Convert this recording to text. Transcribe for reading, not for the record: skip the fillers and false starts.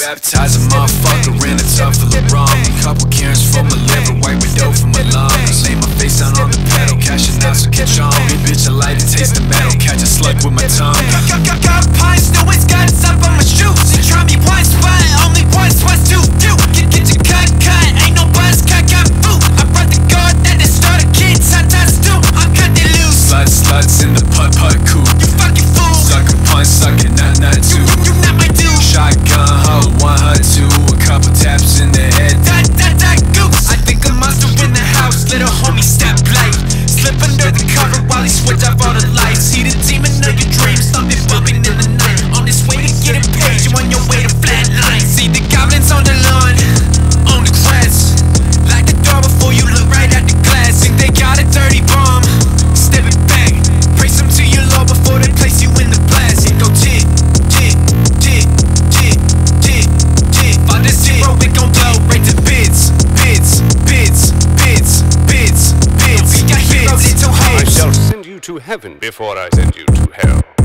Baptize a motherfucker in a tub full of rum. Couple cairns for my liver, wipe my dough for my lungs. Lay my face down on the pedal, cashing out so catch on. Bitch, I like to taste the metal, catch a slug with my tongue. Got pints, no it's got stuff on my shoes. You try me one spot, only once to do. Get your cut, ain't no buzz, cut food. I brought the guard that they started kids, hot stew. I'm cutting loose. Sluts in the putt coupe. You fucking fool. Suckin' punch, suckin' nut too. You not my dude. Shotgun, hoe, 102. A couple taps in the head. That goose. I think a monster in the house, little homie step late. Slip under the cover while he switch off all the lights. See the demon of your dreams, something bumping in the night. On his way to get it paid, you on your way to flatline. See the goblins on the lawn, on the grass. Like the door before you look right at the glass. Think they got a dirty bomb, step it back. Praise them to your Lord before they place you in the blast. It go jit. On this zero, it gon' blow right to bids. We got heroes into hoes. I shall send you to heaven before I send you to hell.